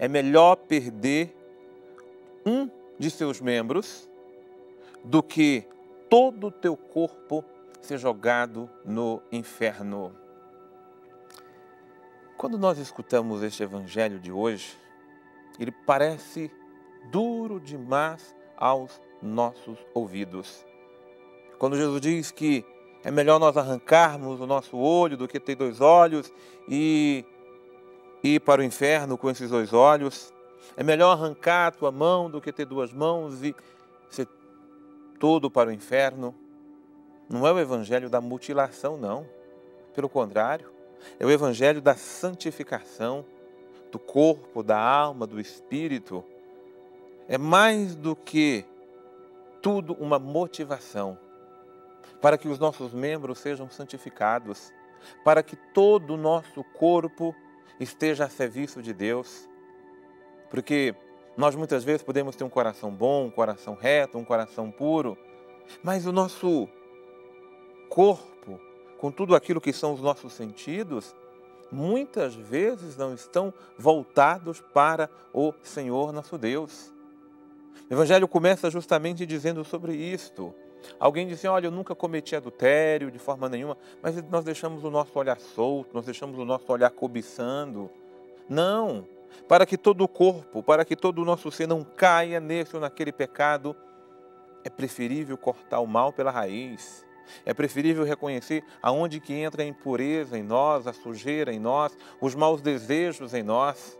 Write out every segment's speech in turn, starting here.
é melhor perder um de seus membros do que todo o teu corpo ser jogado no inferno. Quando nós escutamos este evangelho de hoje, ele parece duro demais aos nossos ouvidos. Quando Jesus diz que é melhor nós arrancarmos o nosso olho do que ter 2 olhos e ir para o inferno com esses 2 olhos, é melhor arrancar a tua mão do que ter 2 mãos e ser todo para o inferno. Não é o evangelho da mutilação, não. Pelo contrário, é o evangelho da santificação do corpo, da alma, do espírito. É mais do que tudo uma motivação para que os nossos membros sejam santificados, para que todo o nosso corpo esteja a serviço de Deus. Porque nós muitas vezes podemos ter um coração bom, um coração reto, um coração puro, mas o nosso corpo, com tudo aquilo que são os nossos sentidos, muitas vezes não estão voltados para o Senhor nosso Deus. O Evangelho começa justamente dizendo sobre isto. Alguém diz assim, olha, eu nunca cometi adultério de forma nenhuma, mas nós deixamos o nosso olhar solto, nós deixamos o nosso olhar cobiçando. Não, para que todo o corpo, para que todo o nosso ser não caia nesse ou naquele pecado, é preferível cortar o mal pela raiz. É preferível reconhecer aonde que entra a impureza em nós, a sujeira em nós, os maus desejos em nós.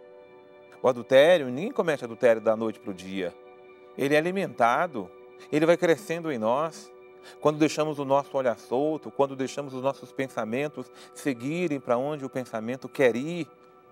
O adultério, ninguém comete adultério da noite para o dia. Ele é alimentado, ele vai crescendo em nós. Quando deixamos o nosso olhar solto, quando deixamos os nossos pensamentos seguirem para onde o pensamento quer ir.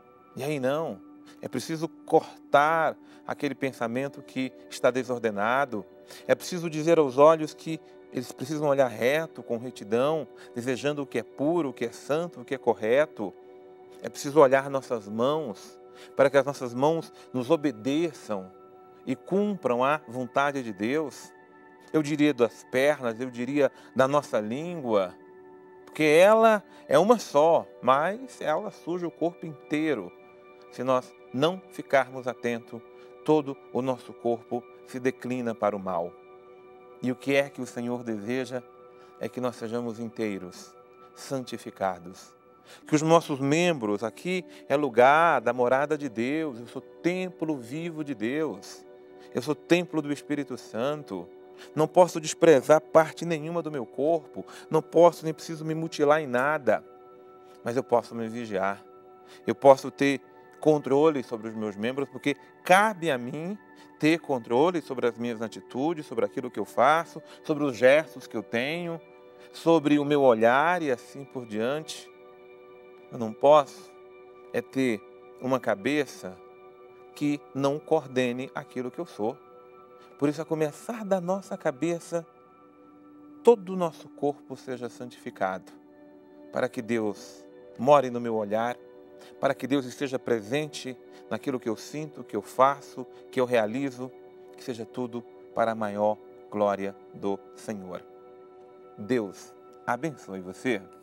E aí não, é preciso cortar aquele pensamento que está desordenado. É preciso dizer aos olhos que eles precisam olhar reto, com retidão, desejando o que é puro, o que é santo, o que é correto. É preciso olhar nossas mãos, para que as nossas mãos nos obedeçam e cumpram a vontade de Deus. Eu diria das pernas, eu diria da nossa língua, porque ela é uma só, mas ela suja o corpo inteiro. Se nós não ficarmos atentos, todo o nosso corpo se declina para o mal. E o que é que o Senhor deseja é que nós sejamos inteiros, santificados. Que os nossos membros, aqui é lugar da morada de Deus, eu sou templo vivo de Deus, eu sou templo do Espírito Santo. Não posso desprezar parte nenhuma do meu corpo, não posso nem preciso me mutilar em nada, mas eu posso me vigiar, eu posso ter controle sobre os meus membros, porque cabe a mim ter controle sobre as minhas atitudes, sobre aquilo que eu faço, sobre os gestos que eu tenho, sobre o meu olhar e assim por diante. Eu não posso ter uma cabeça que não coordene aquilo que eu sou. Por isso, a começar da nossa cabeça, todo o nosso corpo seja santificado, para que Deus more no meu olhar, para que Deus esteja presente naquilo que eu sinto, que eu faço, que eu realizo, que seja tudo para a maior glória do Senhor. Deus abençoe você.